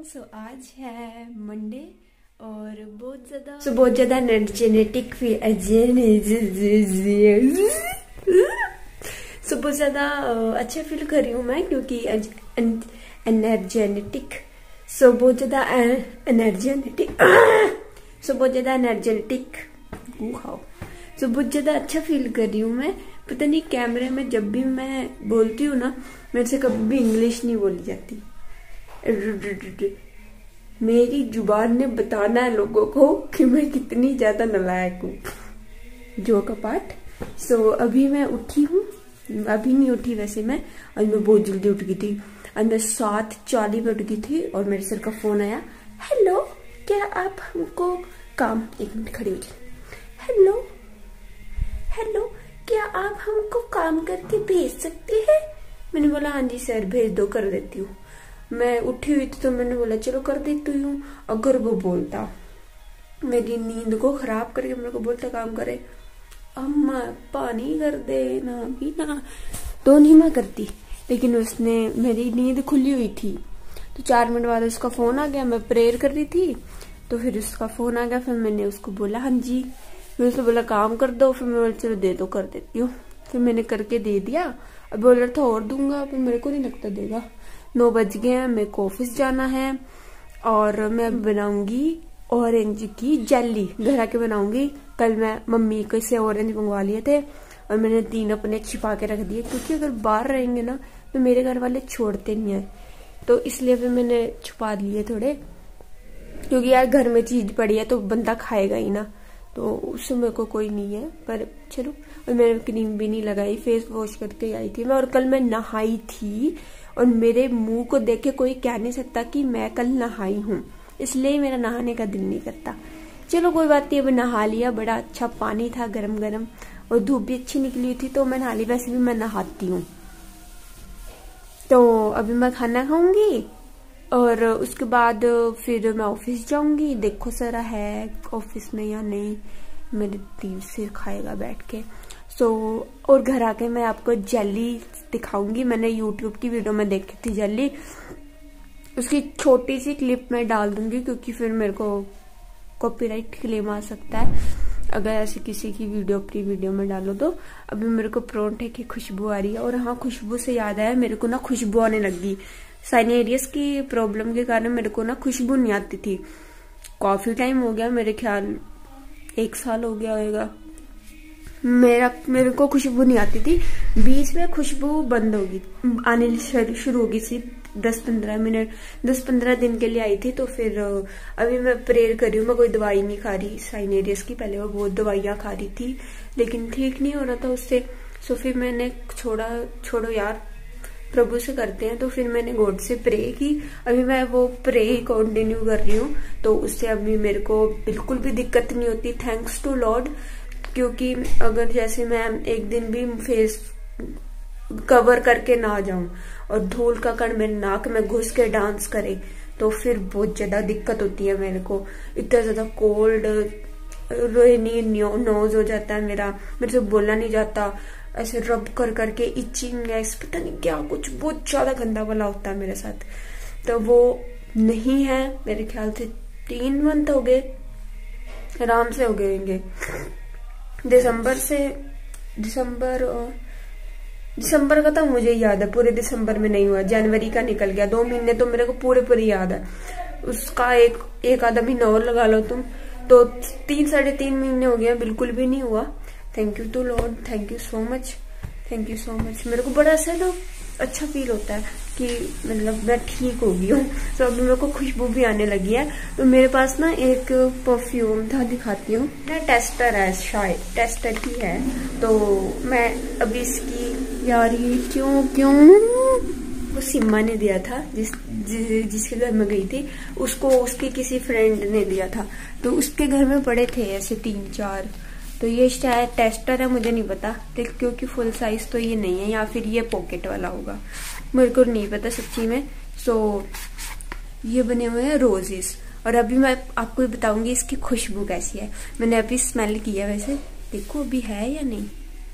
सो आज है मंडे और बहुत ज्यादा एनर्जेटिक सो बहुत ज्यादा अच्छा फील कर रही हूँ मैं, क्योंकि एनर्जेटिक बहुत ज्यादा अच्छा फील कर रही हूँ मैं। पता नहीं कैमरे में जब भी मैं बोलती हूँ ना, मेरे से कभी भी इंग्लिश नहीं बोली जाती। मेरी जुबान ने बताना है लोगों को कि मैं कितनी ज्यादा नालायक हूँ। जो का पार्ट। सो अभी मैं उठी हूँ, अभी नहीं उठी वैसे मैं, आज मैं बहुत जल्दी उठ गई थी। आज मैं 7:40 पे उठ गई थी और मेरे सर का फोन आया। हेलो, क्या आप हमको काम, एक मिनट खड़ी हो जाए। हेलो, क्या आप हमको काम करके भेज सकते हैं? मैंने बोला हाँ जी सर, भेज दो, कर देती हूँ। मैं उठी हुई थी तो मैंने बोला चलो कर देती हूँ। अगर वो बोलता, मेरी नींद को खराब करके मेरे को बोलता काम करे, अम्मा पानी कर दे ना भी ना, तो नहीं मैं करती। लेकिन उसने, मेरी नींद खुली हुई थी तो 4 मिनट बाद उसका फोन आ गया। मैं प्रेयर कर रही थी तो फिर उसका फोन आ गया। फिर मैंने उसको बोला हाँ जी, फिर उसने बोला काम कर दो। फिर मैं बोला चलो दे दो, कर देती हूँ। फिर मैंने करके दे दिया। अब बोल रहा था और दूंगा, फिर मेरे को नहीं लगता देगा। 9 बज गए हैं, मेरे को ऑफिस जाना है और मैं बनाऊंगी ऑरेंज की जेली, घर आके बनाऊंगी। कल मैं मम्मी को से ऑरेंज मंगवा लिए थे और मैंने 3 अपने छिपा के रख दिए, क्योंकि अगर बाहर रहेंगे ना तो मेरे घर वाले छोड़ते नहीं है, तो इसलिए फिर मैंने छुपा लिए थोड़े, क्योंकि यार घर में चीज पड़ी है तो बंदा खाएगा ही ना, तो उससे मेरे को कोई नहीं है। पर चलो, और मैंने क्रीम भी नहीं लगाई, फेस वॉश करके आई थी मैं। और कल मैं नहाई थी और मेरे मुंह को देख के कोई कह नहीं सकता कि मैं कल नहाई हूँ, इसलिए मेरा नहाने का दिल नहीं करता। चलो कोई बात नहीं, अभी नहा लिया। बड़ा अच्छा पानी था, गरम गरम, और धूप भी अच्छी निकली हुई थी तो मैं नहा ली। वैसे भी मैं नहाती हूँ। तो अभी मैं खाना खाऊंगी और उसके बाद फिर मैं ऑफिस जाऊंगी। देखो सरा है ऑफिस में या नहीं, मेरे दिल से खाएगा बैठ के। और घर आके मैं आपको जेली दिखाऊंगी। मैंने यूट्यूब की वीडियो में देखी थी जेली, उसकी छोटी सी क्लिप में डाल दूंगी, क्योंकि फिर मेरे को कॉपीराइट क्लेम आ सकता है अगर ऐसे किसी की वीडियो अपनी वीडियो में डालो तो। अभी मेरे को परोंठे की खुशबू आ रही है। और हाँ, खुशबू से याद आया, मेरे को ना खुशबू आने लगी। साइनेरियस की प्रॉब्लम के कारण मेरे को ना खुशबू नहीं आती थी। काफी टाइम हो गया, मेरे ख्याल 1 साल हो गया होगा, मेरे को खुशबू नहीं आती थी। बीच में खुशबू बंद होगी, आने शुरू होगी सी 10-15 दिन के लिए आई थी। तो फिर अभी मैं प्रेयर कर रही हूँ। मैं कोई दवाई नहीं खा रही साइनेरियस की, पहले मैं बहुत दवाइयां खा रही थी लेकिन ठीक नहीं हो रहा था उससे। सो फिर मैंने छोड़ो यार, प्रभु से करते हैं। तो फिर मैंने गॉड से प्रे की। अभी मैं वो प्रे कंटिन्यू कर रही हूँ, तो उससे अभी मेरे को बिल्कुल भी दिक्कत नहीं होती, थैंक्स टू लॉर्ड। क्योंकि अगर जैसे मैं एक दिन भी फेस कवर करके ना जाऊं और धूल का कण मेरे नाक में घुस के डांस करे, तो फिर बहुत ज्यादा दिक्कत होती है मेरे को। इतना ज्यादा कोल्ड, रेनी नोज हो जाता है मेरे से बोला नहीं जाता। ऐसे रब कर करके इचिंग, पता नहीं क्या, कुछ बहुत ज्यादा गंदा वाला होता है मेरे साथ। तो वो नहीं है, मेरे ख्याल से 3 मंथ हो गए, आराम से हो गए होंगे। दिसंबर का तो मुझे याद है, पूरे दिसंबर में नहीं हुआ। जनवरी का निकल गया, 2 महीने तो मेरे को पूरे याद है। उसका एक आधा महीना और लगा लो तुम, तो 3-3.5 महीने हो गया, बिल्कुल भी नहीं हुआ। Thank you to lord, thank you so much. मेरे को बड़ा ऐसा ना अच्छा फील होता है कि मतलब मैं ठीक हो गई हूँ। तो अभी मेरे को खुशबू भी आने लगी है। तो मेरे पास ना एक परफ्यूम था, दिखाती हूँ ना, टेस्टर है, शायद टेस्टर की है। तो मैं अभी इसकी, यार ये क्यों वो सिम्मा ने दिया था, जिसके घर में गई थी, उसको उसकी किसी फ्रेंड ने दिया था। तो उसके घर में पड़े थे ऐसे 3-4। तो ये शायद टेस्टर है, मुझे नहीं पता, क्योंकि फुल साइज तो ये नहीं है, या फिर ये पॉकेट वाला होगा, मेरे को नहीं पता सच्ची में। सो ये बने हुए हैं रोजेस। और अभी मैं आपको बताऊंगी इसकी खुशबू कैसी है। मैंने अभी स्मेल किया, वैसे देखो अभी है या नहीं।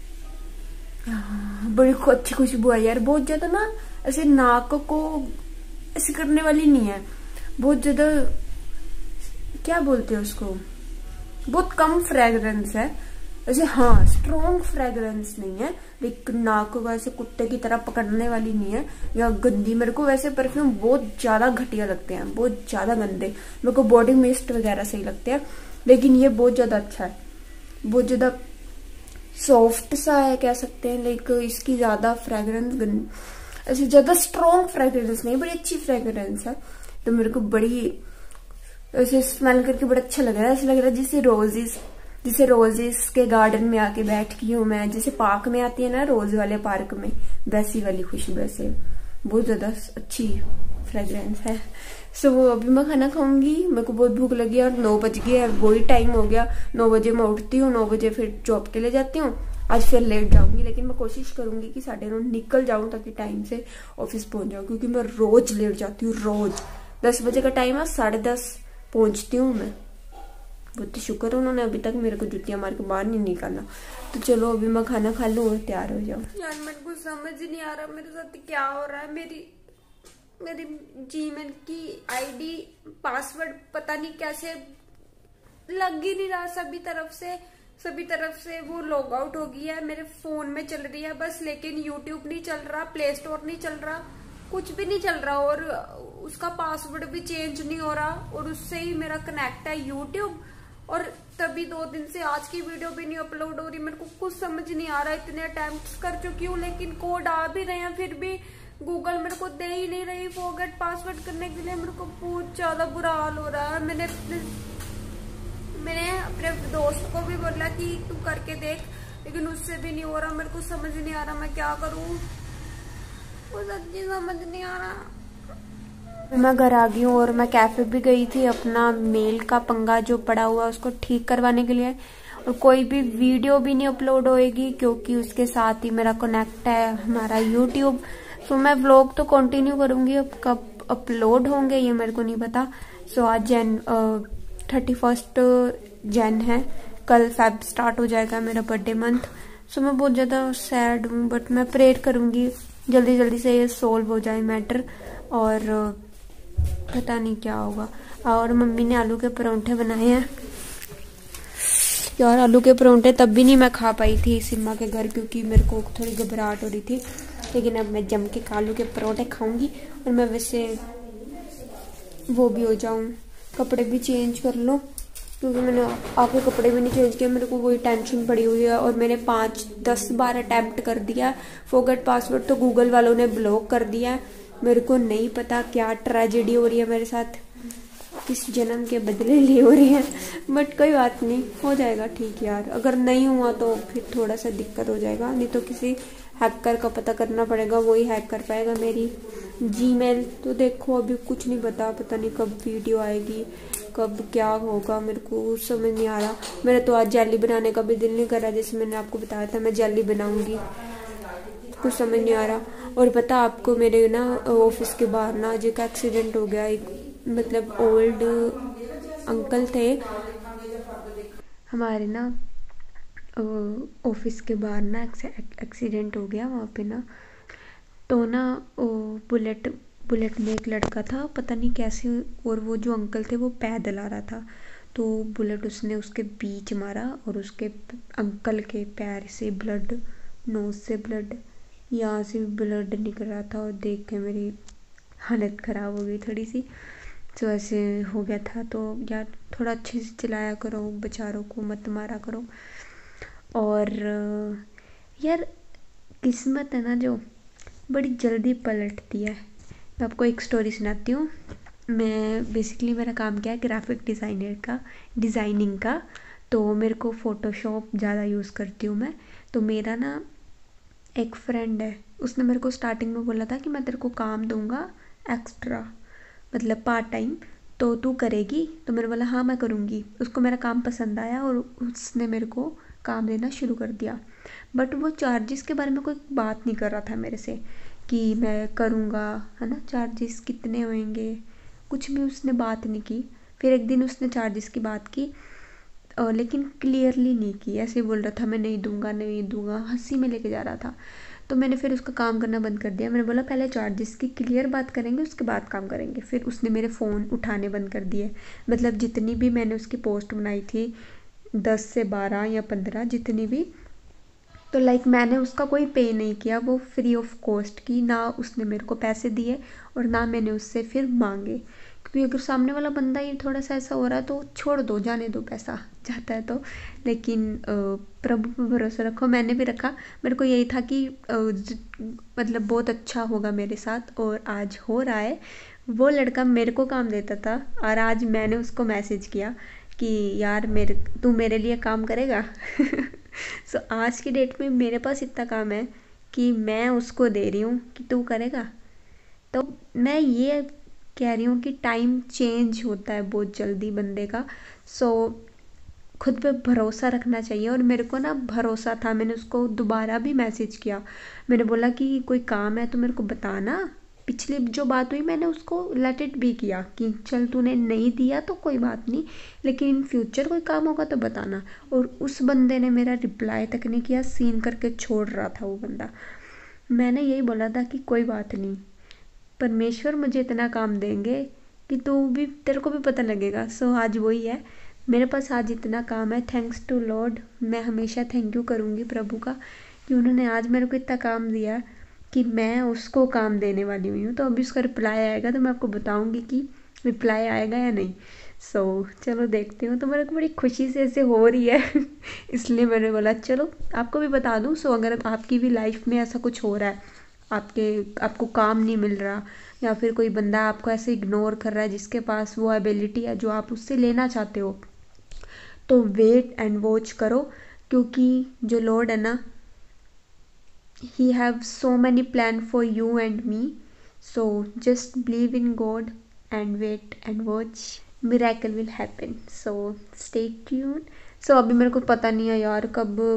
बड़ी अच्छी खुशबू है यार, बहुत ज्यादा ना ऐसे नाक को ऐसे करने वाली नहीं है, बहुत ज़्यादा, क्या बोलते हैं उसको, बहुत कम फ्रेगरेंस है वैसे। हाँ, स्ट्रॉन्ग फ्रेगरेंस नहीं है, लेकिन नाक को वैसे कुत्ते की तरह पकड़ने वाली नहीं है या गंदी। मेरे को वैसे परफ्यूम बहुत ज्यादा घटिया लगते हैं, बहुत ज्यादा गंदे। मेरे को बॉडी मिस्ट वगैरह सही लगते हैं, लेकिन ये बहुत ज्यादा अच्छा है, बहुत ज्यादा सॉफ्ट सा है कह सकते हैं। लाइक इसकी ज्यादा फ्रेगरेंस ऐसे ज्यादा स्ट्रॉन्ग फ्रेगरेंस नहीं, बड़ी अच्छी फ्रेगरेंस है। तो मेरे को बड़ी ऐसे स्मेल करके बड़ा अच्छा लग रहा है। ऐसा लग रहा है जैसे रोजेस के गार्डन में आके बैठ की हूँ मैं, जैसे पार्क में आती है ना रोज वाले पार्क में, वैसी वाली खुशबू से। बहुत ज्यादा अच्छी फ्रेग्रेंस है। सो अभी मैं खाना खाऊंगी, मेरे को बहुत भूख लगी है और 9 बज गए, वही टाइम हो गया। 9 बजे मैं उठती हूँ, 9 बजे फिर जॉब के लिए जाती हूँ। आज फिर लेट जाऊंगी, लेकिन मैं कोशिश करूंगी कि 9:30 निकल जाऊं ताकि टाइम से ऑफिस पहुंच जाऊं, क्योंकि मैं रोज लेट जाती हूँ। रोज 10 बजे का टाइम है, 10:30 पहुंचती हूँ मैं। बहुत शुक्र उन्होंने अभी तक मेरे को जुतियां मार के बाहर नहीं निकाला। तो चलो अभी मैं खाना खा लूँ और तैयार हो जाऊँ। यार मेरे को समझ नहीं आ रहा मेरे साथ क्या हो रहा है। मेरी जीमेल की आईडी पासवर्ड पता नहीं कैसे लग ही नहीं रहा। सभी तरफ से वो लॉग आउट हो गई है। मेरे फोन में चल रही है बस, लेकिन यूट्यूब नहीं चल रहा, प्ले स्टोर नहीं चल रहा, कुछ भी नहीं चल रहा, और उसका पासवर्ड भी चेंज नहीं हो रहा, और उससे ही मेरा कनेक्ट है यूट्यूब। और तभी 2 दिन से आज की वीडियो भी नहीं अपलोड हो रही। मेरे को कुछ समझ नहीं आ रहा, इतने अटेम्प्ट्स कर चुकी हूँ, लेकिन कोड आ भी रहे हैं, फिर भी गूगल मेरे को दे ही नहीं रही फॉरगेट पासवर्ड करने के लिए। मेरे को बहुत ज्यादा बुरा हाल हो रहा है। मैंने अपने दोस्त को भी बोला कि तू करके देख, लेकिन उससे भी नहीं हो रहा। मेरे को समझ नहीं आ रहा मैं क्या करूँ, वो सच्ची समझ नहीं आ रहा। मैं घर आ गई हूँ और मैं कैफे भी गई थी अपना मेल का पंगा जो पड़ा हुआ उसको ठीक करवाने के लिए। और कोई भी वीडियो भी नहीं अपलोड होएगी क्योंकि उसके साथ ही मेरा कनेक्ट है हमारा यूट्यूब। सो मैं व्लॉग तो कंटिन्यू करूंगी, अब कब अपलोड होंगे ये मेरे को नहीं पता। सो आज 31 जैन है, कल फेब स्टार्ट हो जाएगा मेरा बर्थडे मंथ। सो मैं बहुत ज्यादा सैड हूँ, बट मैं प्रेयर करूंगी जल्दी से ये सोल्व हो जाए मैटर, और पता नहीं क्या होगा। और मम्मी ने आलू के परोंठे बनाए हैं। यार आलू के परोंठे तब भी नहीं मैं खा पाई थी सिम्मा के घर, क्योंकि मेरे को थोड़ी घबराहट हो रही थी, लेकिन अब मैं जम के आलू के परोंठे खाऊंगी। और मैं वैसे वो भी हो जाऊं, कपड़े भी चेंज कर लो, क्योंकि मैंने आके कपड़े भी नहीं चेंज किए। मेरे को वही टेंशन पड़ी हुई है। और मैंने 5, 10 बार अटेम्प्ट कर दिया फॉरगेट पासवर्ड, तो गूगल वालों ने ब्लॉक कर दिया। मेरे को नहीं पता क्या ट्रेजेडी हो रही है मेरे साथ, किस जन्म के बदले लिए हो रही है, बट कोई बात नहीं, हो जाएगा ठीक यार। अगर नहीं हुआ तो फिर थोड़ा सा दिक्कत हो जाएगा, नहीं तो किसी हैकर का पता करना पड़ेगा, वही हैक कर पाएगा मेरी जीमेल। तो देखो अभी कुछ नहीं पता नहीं कब वीडियो आएगी, कब क्या होगा, मेरे को समझ नहीं आ रहा। मेरा तो आज जेली बनाने का भी दिल नहीं कर रहा, जैसे मैंने आपको बताया था मैं जेली बनाऊंगी, कुछ समझ नहीं आ रहा। और पता आपको मेरे ना ऑफिस के बाहर ना आज एक एक्सीडेंट हो गया। एक मतलब ओल्ड अंकल थे हमारे ना ऑफिस के बाहर ना, एक्सीडेंट हो गया वहाँ पे ना। तो ना बुलेट में एक लड़का था, पता नहीं कैसे, और वो जो अंकल थे वो पैदल आ रहा था, तो बुलेट उसने उसके बीच मारा और उसके अंकल के पैर से ब्लड, नोज से ब्लड, यहाँ से भी ब्लड निकल रहा था। और देख के मेरी हालत ख़राब हो गई थोड़ी सी। तो ऐसे हो गया था, तो यार थोड़ा अच्छे से चलाया करो, बेचारों को मत मारा करो। और यार किस्मत है ना जो बड़ी जल्दी पलटती है। मैं आपको एक स्टोरी सुनाती हूँ। मैं बेसिकली मेरा काम क्या है, ग्राफिक डिज़ाइनिंग का। तो मेरे को फ़ोटोशॉप ज़्यादा यूज़ करती हूँ मैं। तो मेरा ना एक फ्रेंड है, उसने मेरे को स्टार्टिंग में बोला था कि मैं तेरे को काम दूंगा एक्स्ट्रा, मतलब पार्ट टाइम, तो तू करेगी। तो मैंने बोला हाँ मैं करूँगी। उसको मेरा काम पसंद आया और उसने मेरे को काम देना शुरू कर दिया। बट वो चार्जेस के बारे में कोई बात नहीं कर रहा था मेरे से कि मैं करूँगा, है ना, चार्जेस कितने होंगे, कुछ भी उसने बात नहीं की। फिर एक दिन उसने चार्जेस की बात की, लेकिन क्लियरली नहीं की, ऐसे बोल रहा था मैं नहीं दूंगा, हंसी में लेके जा रहा था। तो मैंने फिर उसका काम करना बंद कर दिया। मैंने बोला पहले चार्जेस की क्लियर बात करेंगे, उसके बाद काम करेंगे। फिर उसने मेरे फ़ोन उठाने बंद कर दिए। मतलब जितनी भी मैंने उसकी पोस्ट बनाई थी 10 से 12 या 15 जितनी भी, तो लाइक मैंने उसका कोई पे नहीं किया, वो फ्री ऑफ कॉस्ट की। ना उसने मेरे को पैसे दिए और ना मैंने उससे फिर मांगे, क्योंकि अगर सामने वाला बंदा ही थोड़ा सा ऐसा हो रहा है तो छोड़ दो, जाने दो, पैसा जाता है तो। लेकिन प्रभु पर भरोसा रखो, मैंने भी रखा। मेरे को यही था कि मतलब बहुत अच्छा होगा मेरे साथ, और आज हो रहा है। वो लड़का मेरे को काम देता था और आज मैंने उसको मैसेज किया कि यार तू मेरे लिए काम करेगा। सो आज की डेट में मेरे पास इतना काम है कि मैं उसको दे रही हूँ कि तू करेगा। तो मैं ये कह रही हूँ कि टाइम चेंज होता है बहुत जल्दी बंदे का। सो खुद पे भरोसा रखना चाहिए। और मेरे को ना भरोसा था, मैंने उसको दोबारा भी मैसेज किया। मैंने बोला कि कोई काम है तो मेरे को बताना। पिछली जो बात हुई मैंने उसको लेट इट भी किया कि चल तूने नहीं दिया तो कोई बात नहीं, लेकिन इन फ्यूचर कोई काम होगा तो बताना। और उस बंदे ने मेरा रिप्लाई तक नहीं किया, सीन करके छोड़ रहा था वो बंदा। मैंने यही बोला था कि कोई बात नहीं, परमेश्वर मुझे इतना काम देंगे कि तेरे को भी पता लगेगा। सो आज वही है, मेरे पास आज इतना काम है। थैंक्स टू लॉर्ड, मैं हमेशा थैंक यू करूँगी प्रभु का कि उन्होंने आज मेरे को इतना काम दिया कि मैं उसको काम देने वाली हुई हूँ। तो अभी उसका रिप्लाई आएगा तो मैं आपको बताऊँगी कि रिप्लाई आएगा या नहीं। सो चलो देखती हूँ। तो मेरे को बड़ी खुशी से ऐसे हो रही है इसलिए मैंने बोला चलो आपको भी बता दूँ। सो अगर आपकी भी लाइफ में ऐसा कुछ हो रहा है, आपको काम नहीं मिल रहा, या फिर कोई बंदा आपको ऐसे इग्नोर कर रहा है जिसके पास वो एबिलिटी है जो आप उससे लेना चाहते हो, तो वेट एंड वॉच करो। क्योंकि जो लॉर्ड है ना, He have so many plan for you and me. So just believe in God and wait and watch. Miracle will happen. So stay tuned. So अभी मेरे को पता नहीं है यार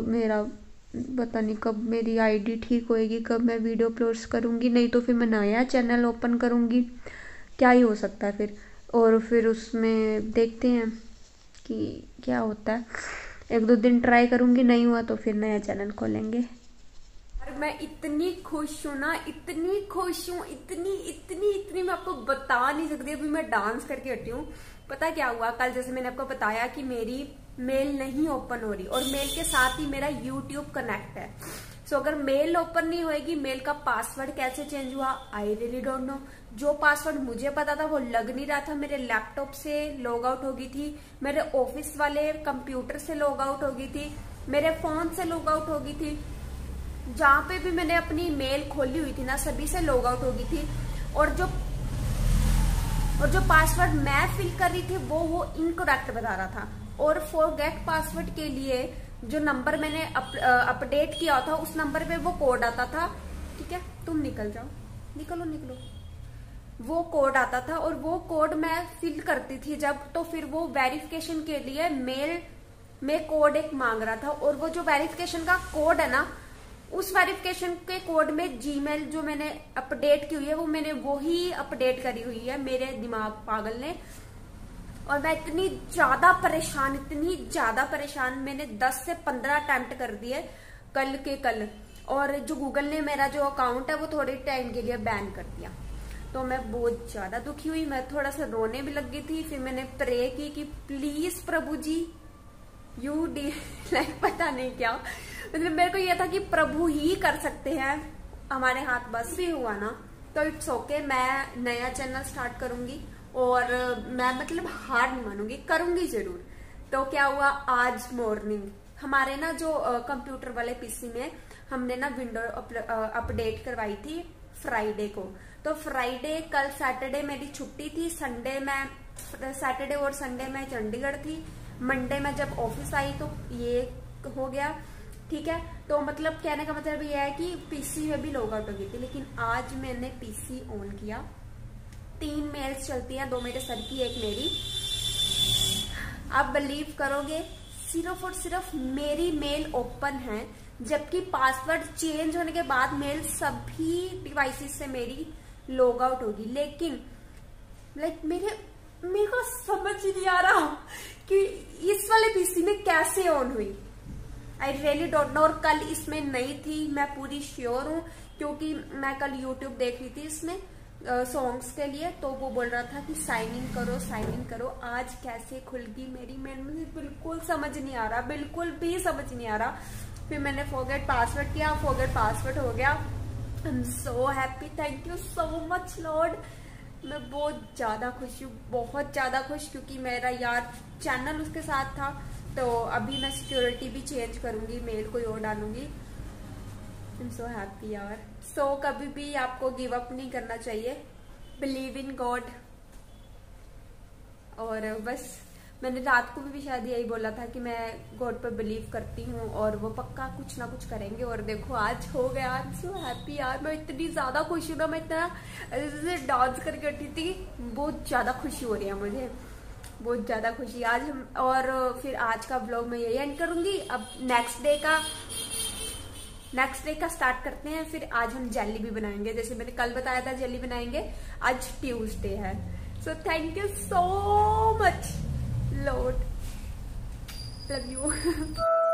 पता नहीं कब मेरी आईडी ठीक होएगी, कब मैं वीडियो अपलोड्स करूँगी। नहीं तो फिर मैं नया चैनल ओपन करूँगी, क्या ही हो सकता है फिर। और फिर उसमें देखते हैं कि क्या होता है। 1-2 दिन ट्राई करूँगी, नहीं हुआ तो फिर नया चैनल खोलेंगे। मैं इतनी खुश हूँ ना, इतनी खुश हूँ, इतनी मैं आपको बता नहीं सकती। अभी मैं डांस करके हटी हूँ। पता क्या हुआ, कल जैसे मैंने आपको बताया कि मेरी मेल नहीं ओपन हो रही, और मेल के साथ ही मेरा YouTube कनेक्ट है। सो अगर मेल ओपन नहीं होएगी, मेल का पासवर्ड कैसे चेंज हुआ आई रियली डोंट नो। जो पासवर्ड मुझे पता था वो लग नहीं रहा था। मेरे लैपटॉप से लॉग आउट हो गई थी, मेरे ऑफिस वाले कंप्यूटर से लॉग आउट हो गई थी, मेरे फोन से लॉग आउट हो गई थी। जहां पे भी मैंने अपनी मेल खोली हुई थी ना, सभी से लॉग आउट हो गई थी। और जो पासवर्ड मैं फिल कर रही थी वो इनकरेक्ट बता रहा था। और फॉरगेट पासवर्ड के लिए जो नंबर मैंने अपडेट किया था, उस नंबर पे वो कोड आता था। ठीक है, तुम निकल जाओ, निकलो। वो कोड आता था और वो कोड मैं फिल करती थी जब, तो फिर वो वेरिफिकेशन के लिए मेल में कोड एक मांग रहा था। और वो जो वेरिफिकेशन का कोड है ना, उस वेरिफिकेशन के कोड में जीमेल जो मैंने अपडेट की हुई है वो ही अपडेट करी हुई है मेरे दिमाग पागल ने। और मैं इतनी ज्यादा परेशान, मैंने 10 से 15 अटेम्प्ट कर दिए कल के कल। और जो गूगल ने मेरा जो अकाउंट है वो थोड़े टाइम के लिए बैन कर दिया। तो मैं बहुत ज्यादा दुखी हुई, मैं थोड़ा सा रोने भी लग गई थी। फिर मैंने प्रे की कि प्लीज प्रभु जी यू डी लाइक पता नहीं क्या, मतलब मेरे को ये था कि प्रभु ही कर सकते हैं हमारे हाथ। बस भी हुआ ना तो इट्स ओके, मैं नया चैनल स्टार्ट करूंगी और मैं मतलब हार नहीं मानूंगी, करूंगी जरूर। तो क्या हुआ, आज मॉर्निंग हमारे ना जो कंप्यूटर वाले पीसी में हमने ना विंडो अपडेट करवाई थी फ्राइडे को। तो फ्राइडे, कल सैटरडे मेरी छुट्टी थी, सैटरडे और संडे मैं चंडीगढ़ थी। मंडे में जब ऑफिस आई तो ये हो गया। ठीक है, तो मतलब कहने का मतलब ये है कि पीसी में भी लॉग आउट हो गई थी। लेकिन आज मैंने पीसी ऑन किया, 3 मेल्स चलती हैं, 2 मेरे सर की, 1 मेरी। आप बिलीव करोगे, सिर्फ और सिर्फ मेरी मेल ओपन है, जबकि पासवर्ड चेंज होने के बाद मेल सभी डिवाइसेस से मेरी लॉग आउट होगी। लेकिन मेरे को समझ नहीं आ रहा कि इस वाले पीसी में कैसे ऑन हुई। I really don't know. और कल इसमें नहीं थी, मैं पूरी श्योर हूँ, क्योंकि मैं कल यूट्यूब देख रही थी इसमें सॉन्ग्स के लिए, तो वो बोल रहा था कि साइन इन करो, साइन इन करो। आज कैसे खुल गई मेरी, मुझे बिल्कुल समझ नहीं आ रहा, बिल्कुल भी समझ नहीं आ रहा। फिर मैंने फॉरगेट पासवर्ड किया, फॉरगेट पासवर्ड हो गया। I am so happy, thank you so much lord. मैं बहुत ज्यादा खुश हूँ, बहुत ज्यादा खुश, क्योंकि मेरा यार चैनल उसके साथ था। तो अभी मैं सिक्योरिटी भी चेंज करूंगी, मेल कोई और डालूंगी। आई एम सो हैप्पी यार। सो कभी भी आपको गिव अप नहीं करना चाहिए, बिलीव इन गॉड। और बस मैंने रात को भी शायद यही बोला था कि मैं गॉड पर बिलीव करती हूँ और वो पक्का कुछ ना कुछ करेंगे। और देखो आज हो गया। आई एम सो हैप्पी यार, मैं इतनी ज्यादा खुश हूँ ना, मैं इतना डांस करके उठी थी, बहुत ज्यादा खुशी हो रही है मुझे, बहुत ज्यादा खुशी आज हम। और फिर आज का व्लॉग मैं यही एंड करूंगी। अब नेक्स्ट डे का स्टार्ट करते हैं। फिर आज हम जेली भी बनाएंगे, जैसे मैंने कल बताया था जेली बनाएंगे। आज ट्यूसडे है। So thank you so much lord, love you.